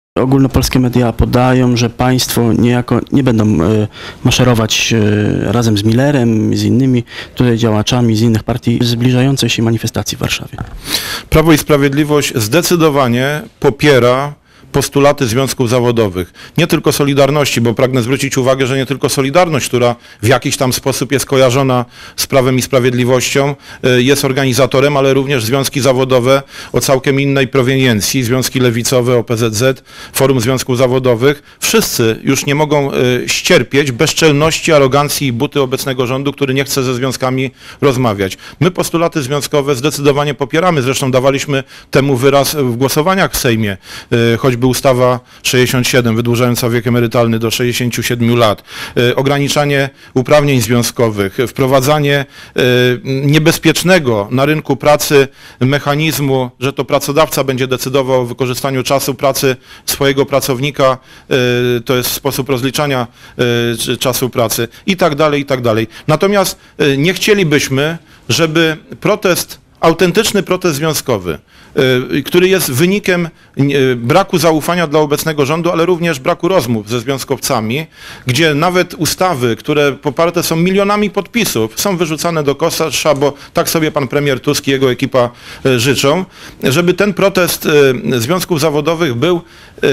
Ogólnopolskie media podają, że państwo niejako nie będą maszerować razem z Millerem, z innymi tutaj działaczami z innych partii zbliżającej się manifestacji w Warszawie. Prawo i Sprawiedliwość zdecydowanie popiera postulaty związków zawodowych. Nie tylko Solidarności, bo pragnę zwrócić uwagę, że nie tylko Solidarność, która w jakiś tam sposób jest kojarzona z Prawem i Sprawiedliwością, jest organizatorem, ale również związki zawodowe o całkiem innej proweniencji, związki lewicowe, OPZZ, Forum Związków Zawodowych. Wszyscy już nie mogą ścierpieć bezczelności, arogancji i buty obecnego rządu, który nie chce ze związkami rozmawiać. My postulaty związkowe zdecydowanie popieramy, zresztą dawaliśmy temu wyraz w głosowaniach w Sejmie, choćby ustawa 67 wydłużająca wiek emerytalny do 67 lat, ograniczanie uprawnień związkowych, wprowadzanie niebezpiecznego na rynku pracy mechanizmu, że to pracodawca będzie decydował o wykorzystaniu czasu pracy swojego pracownika, to jest sposób rozliczania czasu pracy i tak dalej, i tak dalej. Natomiast nie chcielibyśmy, żeby autentyczny protest związkowy, który jest wynikiem braku zaufania dla obecnego rządu, ale również braku rozmów ze związkowcami, gdzie nawet ustawy, które poparte są milionami podpisów, są wyrzucane do kosza, bo tak sobie pan premier Tusk i jego ekipa życzą, żeby ten protest związków zawodowych był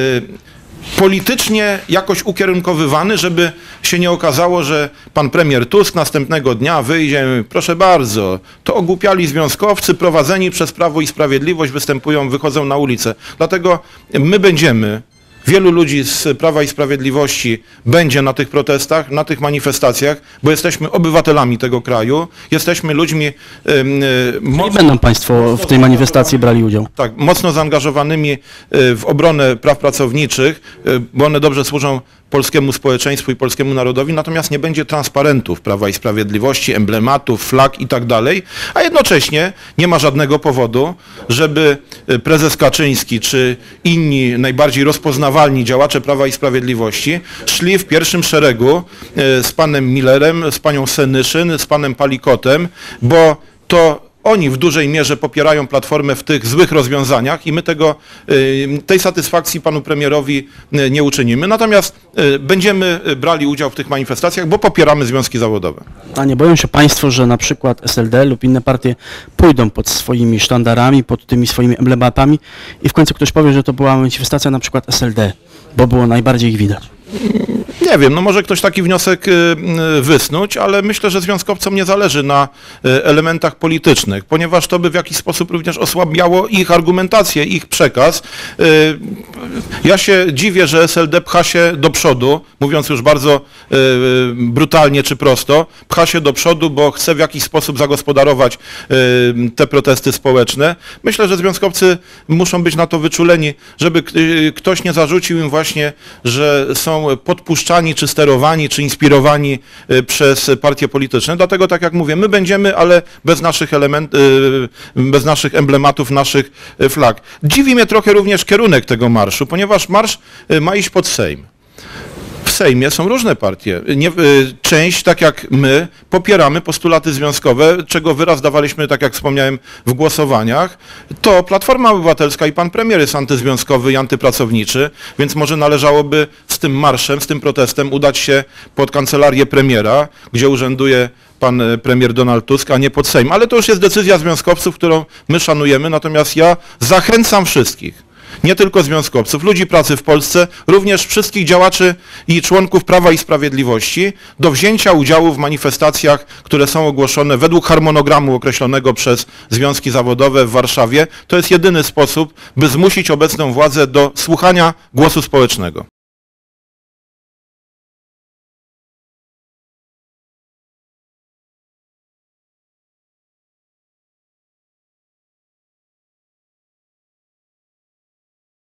politycznie jakoś ukierunkowywany, żeby się nie okazało, że pan premier Tusk następnego dnia wyjdzie, proszę bardzo, to ogłupiali związkowcy prowadzeni przez Prawo i Sprawiedliwość wychodzą na ulicę. Dlatego my wielu ludzi z Prawa i Sprawiedliwości będzie na tych protestach, na tych manifestacjach, bo jesteśmy obywatelami tego kraju, jesteśmy ludźmi będą państwo w tej manifestacji brali udział. Tak, mocno zaangażowanymi w obronę praw pracowniczych, bo one dobrze służą polskiemu społeczeństwu i polskiemu narodowi, natomiast nie będzie transparentów Prawa i Sprawiedliwości, emblematów, flag i tak dalej, a jednocześnie nie ma żadnego powodu, żeby prezes Kaczyński czy inni najbardziej rozpoznawalni działacze Prawa i Sprawiedliwości szli w pierwszym szeregu z panem Millerem, z panią Senyszyn, z panem Palikotem, bo to oni w dużej mierze popierają Platformę w tych złych rozwiązaniach i my tej satysfakcji panu premierowi nie uczynimy. Natomiast będziemy brali udział w tych manifestacjach, bo popieramy związki zawodowe. A nie boją się państwo, że na przykład SLD lub inne partie pójdą pod swoimi sztandarami, pod tymi swoimi emblematami i w końcu ktoś powie, że to była manifestacja na przykład SLD, bo było najbardziej ich widać? Nie wiem, no może ktoś taki wniosek wysnuć, ale myślę, że związkowcom nie zależy na elementach politycznych, ponieważ to by w jakiś sposób również osłabiało ich argumentację, ich przekaz. Ja się dziwię, że SLD pcha się do przodu, mówiąc już bardzo brutalnie czy prosto, pcha się do przodu, bo chce w jakiś sposób zagospodarować te protesty społeczne. Myślę, że związkowcy muszą być na to wyczuleni, żeby ktoś nie zarzucił im właśnie, że są podpuszczani, czy sterowani, czy inspirowani przez partie polityczne. Dlatego, tak jak mówię, my będziemy, ale bez naszych emblematów, naszych flag. Dziwi mnie trochę również kierunek tego marszu, ponieważ marsz ma iść pod Sejm. W Sejmie są różne partie. Część, tak jak my, popieramy postulaty związkowe, czego wyraz dawaliśmy, tak jak wspomniałem, w głosowaniach. To Platforma Obywatelska i pan premier jest antyzwiązkowy i antypracowniczy, więc może należałoby z tym marszem, z tym protestem udać się pod kancelarię premiera, gdzie urzęduje pan premier Donald Tusk, a nie pod Sejm. Ale to już jest decyzja związkowców, którą my szanujemy, natomiast ja zachęcam wszystkich, nie tylko związkowców, ludzi pracy w Polsce, również wszystkich działaczy i członków Prawa i Sprawiedliwości do wzięcia udziału w manifestacjach, które są ogłoszone według harmonogramu określonego przez związki zawodowe w Warszawie. To jest jedyny sposób, by zmusić obecną władzę do słuchania głosu społecznego.